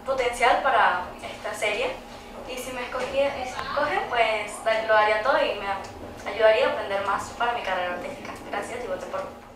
potencial para esta serie. Y si me escogen, pues lo haría todo y me ayudaría a aprender más para mi carrera artística. Gracias y voten por mí.